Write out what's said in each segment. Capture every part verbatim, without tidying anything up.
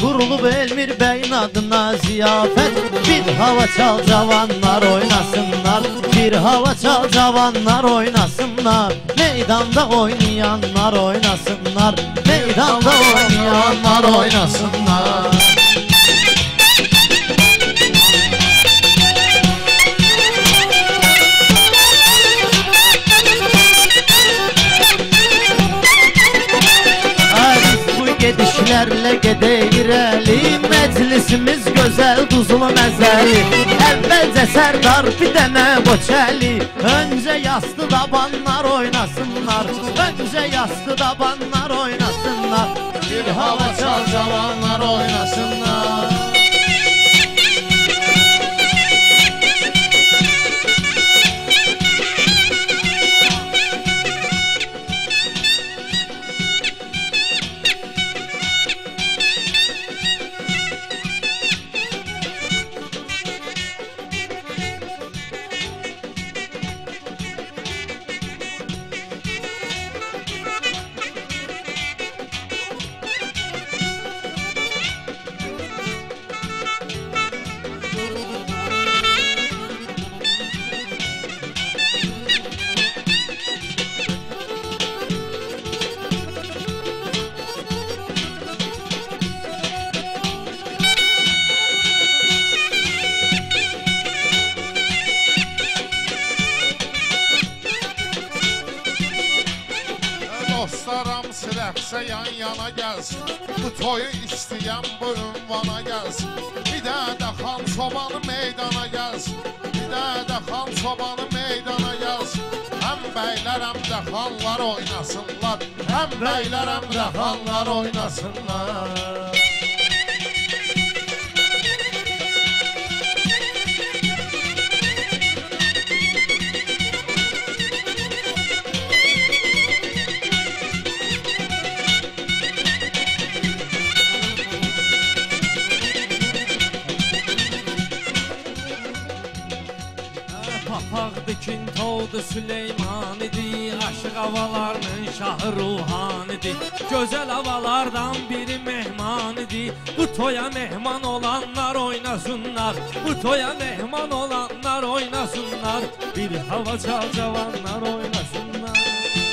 Kurulub Elmir Bey'in adına ziyafet. Bir hava çal cavanlar oynasınlar, bir hava çal cavanlar oynasınlar. Meydanda oynayanlar oynasınlar, meydanda oynayanlar oynasınlar. Gedişlerle gedeyireli, meclisimiz güzel tuzlu mezeli. Evvelce Serdar bir dene boçeli, önce yastı tabanlar oynasınlar, önce yastı tabanlar oynasınlar. Bir hava çal cavanlar oynasınlar. Rəqsə yan yana gəlsin, bu toyu istəyən bu ünvana gəlsin. Bir də də xan sobanı meydana gəlsin, bir də də xan sobanı meydana gəlsin. Həm bəylər həm də xanlar oynasınlar, həm bəylər həm də xanlar oynasınlar. Papaqdıkin toğdu Süleyman idi, aşıq havalarının şahı ruhan idi. Gözəl havalardan biri mehman idi, bu toya mehman olanlar oynasınlar, bu toya mehman olanlar oynasınlar. Bir hava çal cavanlar oynasınlar.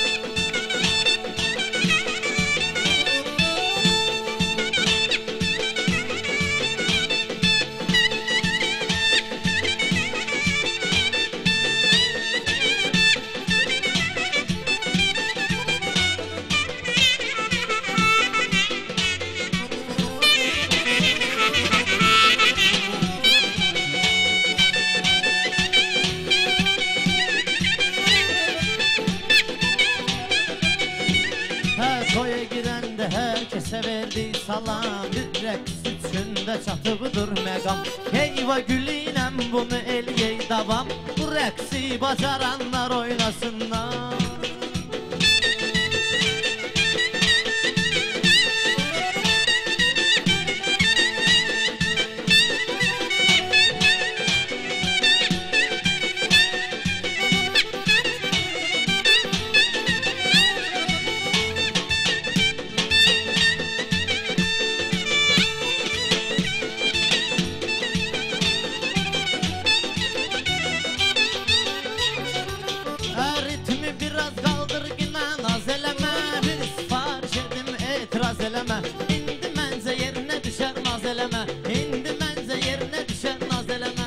Herkese verdi salam, bir rəqs üçündə çatıbıdır məqam. Heyva gülünəm bunu eləyək davam, bu rəqsi bacaranlar oynasınlar. İndi məncə yerinə düşər naz eləmə, indi məncə yerinə düşər naz eləmə.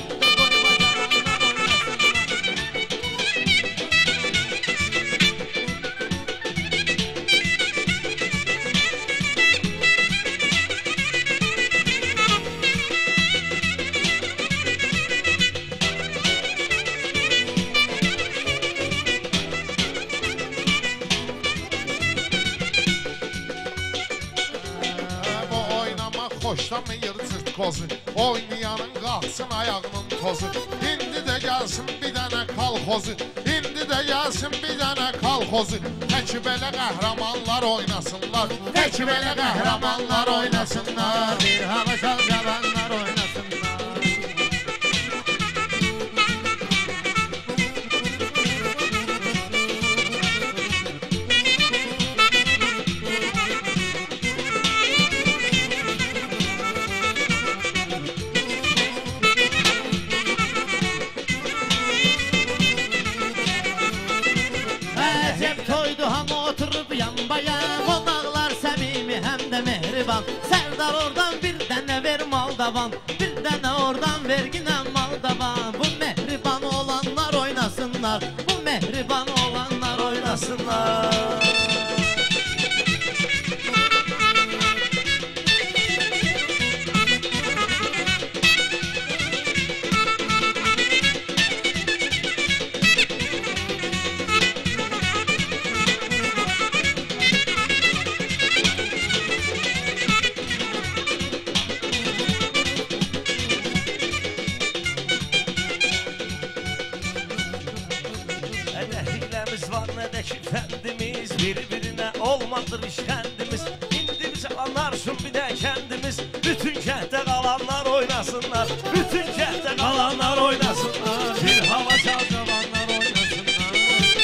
Xoşlamayır cırtkozu, oynayanın qalsın ayağının tozu. İndi də gəlsin bir dənə kalxozu, indi də gəlsin bir dənə kalxozu. Tək belə qəhrəmanlar oynasınlar, tək belə qəhrəmanlar oynasınlar. Bir hava çal cavanlar oynasınlar. Serdar oradan bir dənə ver Moldavan, bir dənə oradan verginə Moldavan. Bu mehriban olanlar oynasınlar, bu mehriban olanlar oynasınlar. Fəndimiz bir-birinə olmadır işkəndimiz. İndi biz anlarsın bir də kəndimiz. Bütün kənddə qalanlar oynasınlar, bütün kənddə qalanlar oynasınlar. Bir hava çal cavanlar oynasınlar.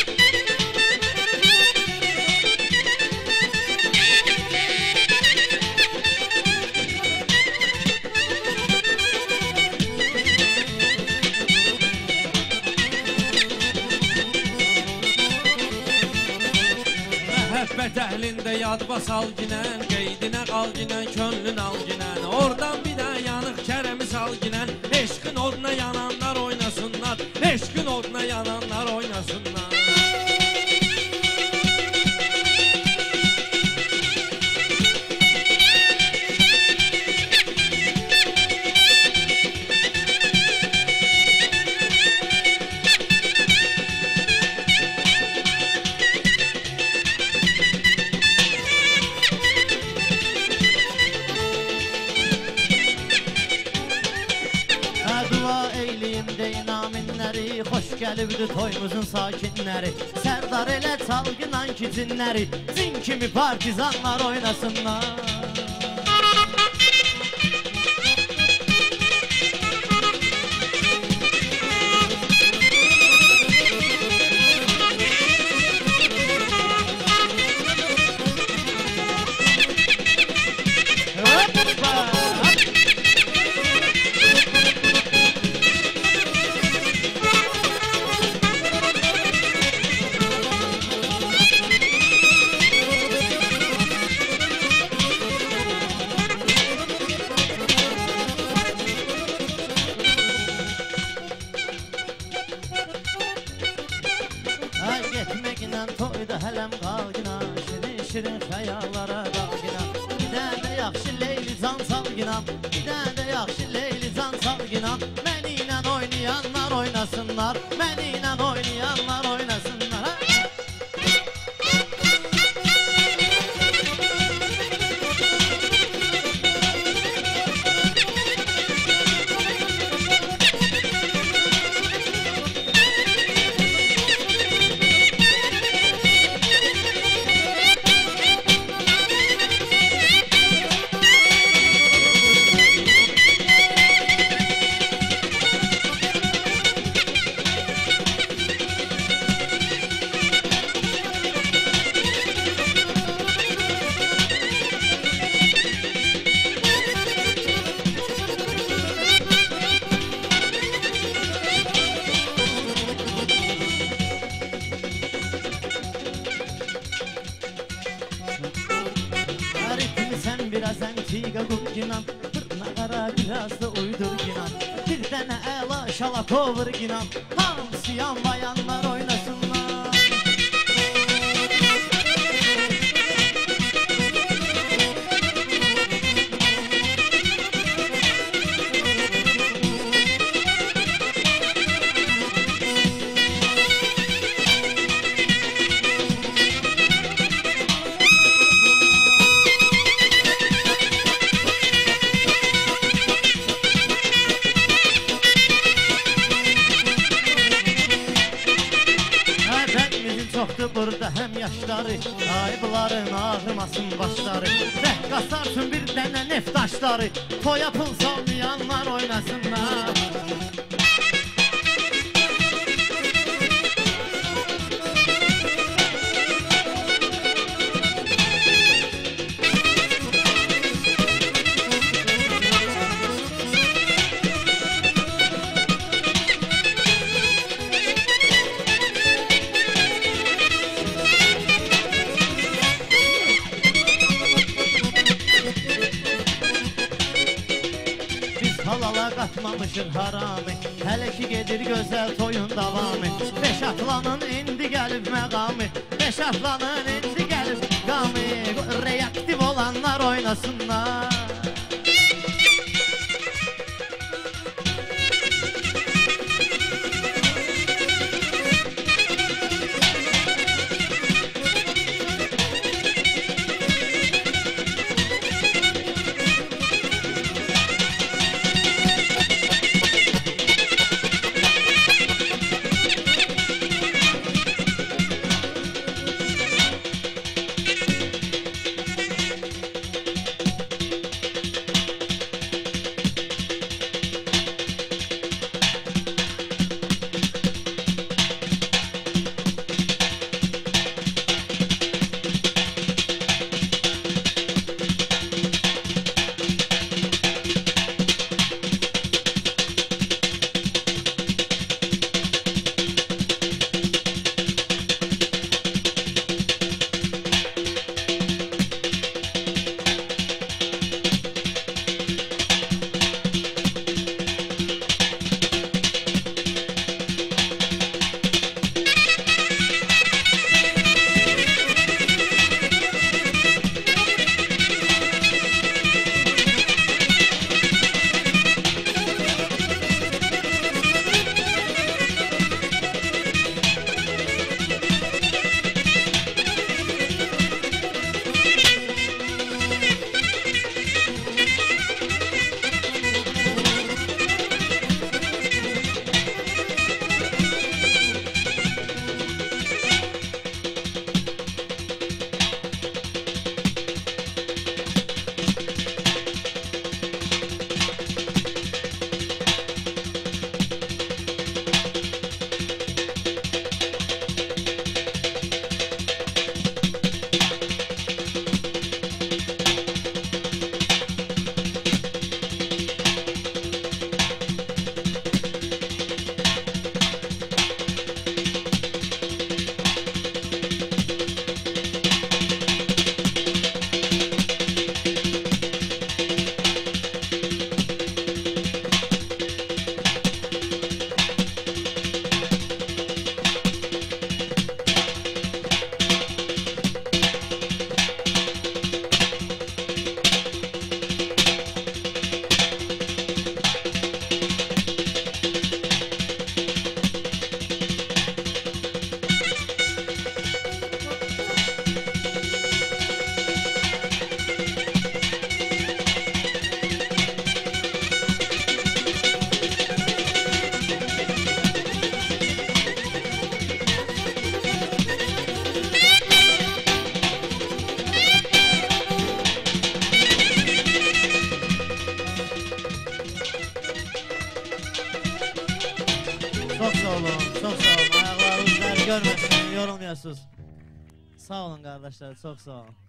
Məhəbbət əhlində yad basal ginən, qeydinə qal ginən, könlün al ginən. Oradan bir də yanıq kərəmi sal ginən. Eşqin oduna yananlar oynasınlar, eşqin oduna yananlar oynasınlar. Xoş gəlibdi toyumuzun sakinləri. Sərdar elə çalgınan kicinləri, cin kimi partizanlar oynasınlar. Şirin xəyallara dalgina, bir dənə yaxşı Leyli can salgina, bir dənə yaxşı Leyli can salgina. Məni ilə oynayanlar oynasınlar, məni ilə oynayanlar oynasınlar. Biraz antika gurginan, tırnaqara biraz da uydur ginan. Bir dənə əla şalakovur ginan, hamısı yan bayanlar oynasınlar. Burada həm yaşları, ayıbların ağrımasın başları. Rəqqasarsın bir dənə neftaşları, toya pul salmayanlar oynasınlar. qatmamışıq haramı. Hələ ki gedir gözəl toyun davamı. Beş atlanın indi gəlib məqamı. Beş atlanın indi gəlib qamı. Reaktiv olanlar oynasınlar. Çok sağ olun, çok sağ olun. Ayaklarınızı görmesin, yorulmayasınız. Sağ olun kardeşler, çok sağ olun.